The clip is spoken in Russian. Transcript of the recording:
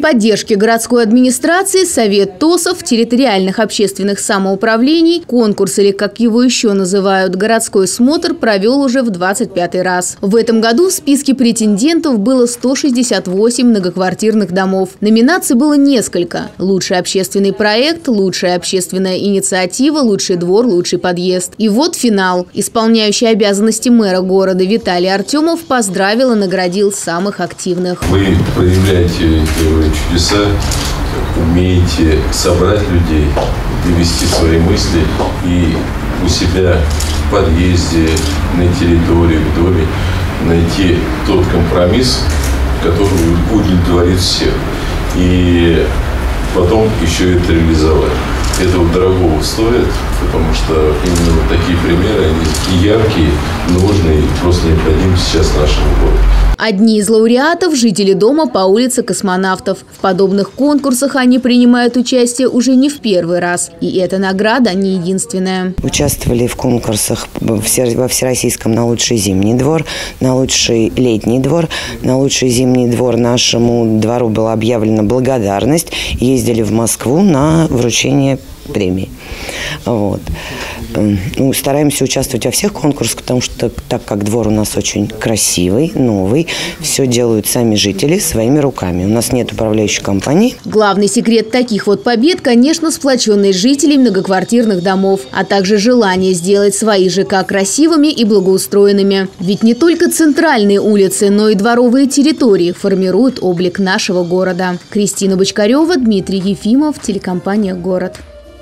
поддержки городской администрации Совет ТОСов, территориальных общественных самоуправлений, конкурс, или как его еще называют, городской смотр, провел уже в 25-й раз. В этом году в списке претендентов было 168 многоквартирных домов. Номинаций было несколько. Лучший общественный проект, лучшая общественная инициатива, лучший двор, лучший подъезд. И вот финал. Исполняющий обязанности мэра города Виталий Артемов поздравил и наградил самых активных. Вы проявляете чудеса, умеете собрать людей, довести свои мысли и у себя в подъезде, на территории, в доме найти тот компромисс, который удовлетворит всех. И потом еще это реализовать. Этого дорогого стоит, потому что именно вот такие примеры, они яркие, нужные, просто необходимы сейчас нашему городу. Одни из лауреатов – жители дома по улице Космонавтов. В подобных конкурсах они принимают участие уже не в первый раз. И эта награда не единственная. Участвовали в конкурсах во Всероссийском на лучший зимний двор, на лучший летний двор. На лучший зимний двор нашему двору была объявлена благодарность. Ездили в Москву на вручение премии. Вот. Ну, стараемся участвовать во всех конкурсах, потому что так как двор у нас очень красивый, новый, все делают сами жители своими руками. У нас нет управляющей компании. Главный секрет таких вот побед, конечно, сплоченность жителей многоквартирных домов, а также желание сделать свои ЖК красивыми и благоустроенными. Ведь не только центральные улицы, но и дворовые территории формируют облик нашего города. Кристина Бочкарева, Дмитрий Ефимов, телекомпания «Город».